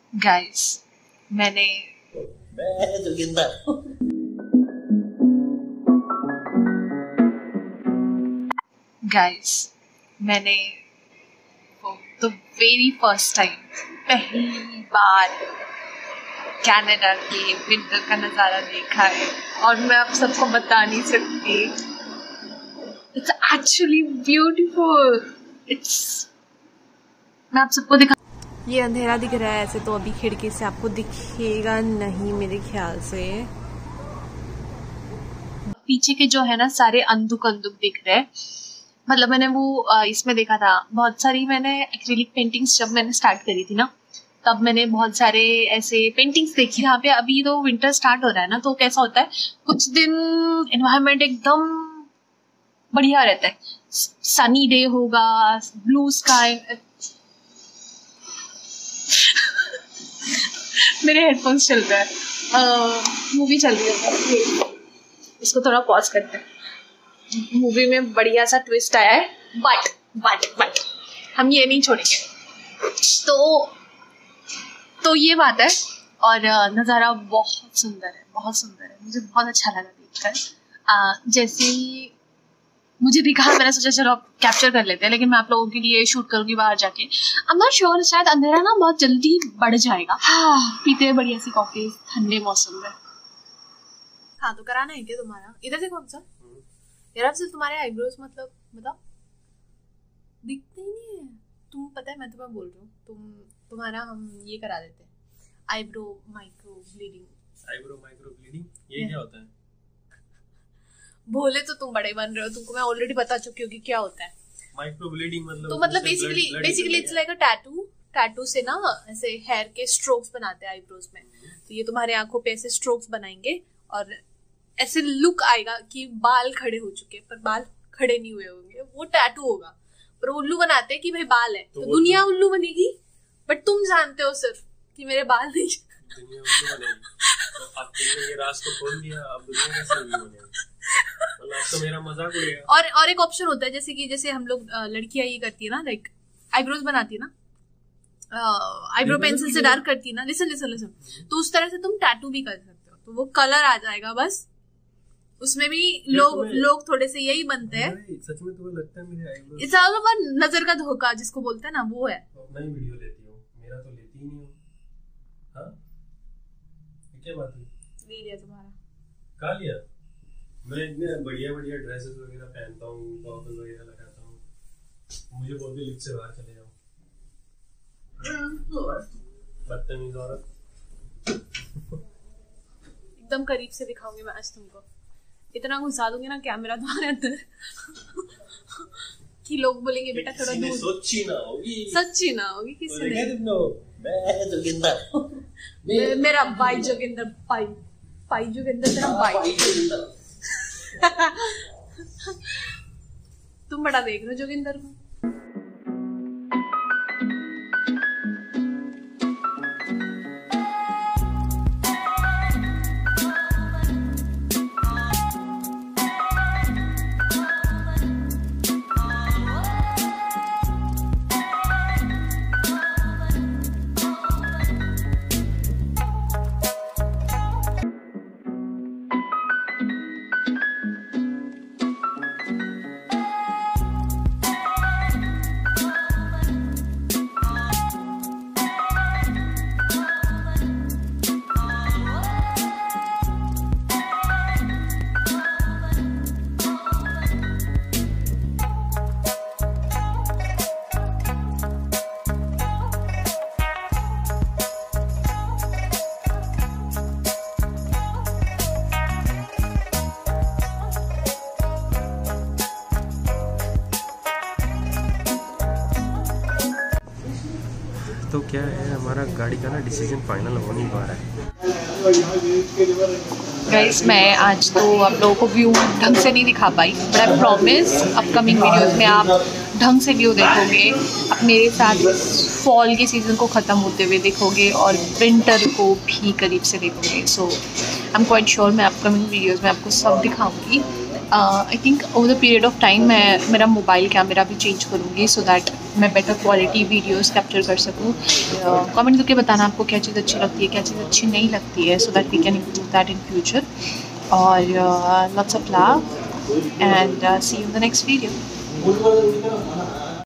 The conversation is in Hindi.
गाइस मैं जोगिंदर गाइस मैंने द वेरी फर्स्ट टाइम पहली बार कनाडा के विंटर का नज़ारा देखा है और मैं आप सबको बता नहीं सकती। It's actually beautiful. मैं आप सबको दिखा, ये अंधेरा दिख रहा है ऐसे तो अभी खिड़की से आपको दिखेगा नहीं मेरे ख्याल से। पीछे के जो है ना सारे अंधुक दिख रहे हैं। मतलब मैंने वो इसमें देखा था बहुत सारी, मैंने एक्रिलिक पेंटिंग्स जब मैंने स्टार्ट करी थी ना तब मैंने बहुत सारे ऐसे पेंटिंग्स देखी यहाँ पे। अभी तो विंटर स्टार्ट हो रहा है ना तो कैसा होता है कुछ दिन एनवायरनमेंट एकदम बढ़िया रहता है, सनी डे होगा, ब्लू स्काई। मेरे हेडफोन्स चल रहा है, मूवी चल रही है, इसको थोड़ा पॉज करते हैं। मूवी में बढ़िया सा ट्विस्ट आया है बट हम ये नहीं छोड़ेंगे। तो ये बात है। और नज़ारा बहुत सुंदर है, बहुत सुंदर है। मुझे बहुत अच्छा लगा देखकर। जैसे ही मुझे दिखा मैंने सोचा चलो आप कैप्चर कर लेते हैं, लेकिन मैं आप लोगों के लिए शूट करूँगी बाहर जाके। आई एम नॉट श्योर, शायद अंधेरा ना बहुत जल्दी बढ़ जाएगा। हाँ, पीते हैं बढ़िया सी कॉफी ठंडे मौसम में। हाँ तो कराना है क्या तुम्हारा? इधर से कौन सा यार, सिर्फ तुम्हारे आईब्रोज मतलब बताओ दिखते ही नहीं है। तुम पता है मैं तुम्हें बोल रही हूँ, तुम्हारा हम ये करा देते हैं आईब्रो माइक्रो ब्लीडिंग। ये क्या होता है? भोले तो तुम बड़े बन रहे हो, तुमको मैं ऑलरेडी बता चुकी हूँ कि क्या होता है माइक्रो ब्लीडिंग। तो मतलब basically it's like a tattoo से ना ऐसे हेयर के स्ट्रोक्स बनाते हैं आईब्रोज में। तो ये तुम्हारे आंखों पे ऐसे स्ट्रोक्स बनाएंगे और ऐसे लुक आएगा कि बाल खड़े हो चुके, पर बाल खड़े नहीं हुए होंगे, वो टैटू होगा। पर उल्लू बनाते हैं कि भाई बाल है तो दुनिया उल्लू बनेगी, बट तुम जानते हो सिर्फ कि मेरे बाल नहीं। दुनिया उल्लू बनेगी तो अब तुमने ये राज को खोल दिया, अब दुनिया कैसे उल्लू बनेगी? मतलब तो मेरा मजाक उड़ेगा। और एक ऑप्शन होता है जैसे हम लोग लड़कियां ये करती है ना, लाइक आईब्रोज बनाती है ना, आईब्रो पेंसिल से डार्क करती है ना। लिसन तो उस तरह से तुम टैटू भी कर सकते हो, तो वो कलर आ जाएगा बस। उसमें भी लोग थोड़े से यही बनते हैं। सच में तुम्हें लगता है मेरे आईब्रोज? इट्स ऑल अबाउट नजर का धोखा जिसको बोलते हैं ना, वो है। तो अपना ही वीडियो लेती हूँ, मेरा तो लेती ही नहीं हूँ। हाँ क्या बात है? ले लिया तुम्हारा। कहाँ लिया? मैं इतने बढ़िया ड्रेसेस वगैरह पहनता हूँ, गॉगल वगैरह लगाता हूँ, मुझे बोलते लिफ्ट से बाहर चले जाओ। बदतमीज औरत। एकदम करीब से दिखाऊंगी मैं आज तुमको, इतना घुसा दूंगी ना कैमरा तुम्हारे अंदर कि लोग बोलेंगे बेटा थोड़ा दूर। सच्ची ना होगी किसी ने। मैं जोगिंदर मेरा भाई जोगिंदर, भाई जोगिंदर तेरा भाई। तुम बड़ा देख रहे हो जोगिंदर को। तो क्या है, हमारा गाड़ी का ना डिसीजन फाइनल हो नहीं पा रहा है। गाइस मैं आज तो आप लोगों को व्यू ढंग से नहीं दिखा पाई, but I promise upcoming videos में आप ढंग से व्यू देखोगे, आप मेरे साथ फॉल के सीज़न को ख़त्म होते हुए देखोगे और विंटर को भी करीब से देखोगे। So I am quite sure मैं अपकमिंग वीडियोस में आपको सब दिखाऊंगी। I think over the period of time मैं मेरा मोबाइल कैमरा भी चेंज करूँगी सो दैट मैं बेटर क्वालिटी वीडियोस कैप्चर कर सकूँ. कमेंट करके बताना आपको क्या चीज़ अच्छी लगती है, क्या चीज़ अच्छी नहीं लगती है, so that we can improve that in future. और lots of love and see you in the next video.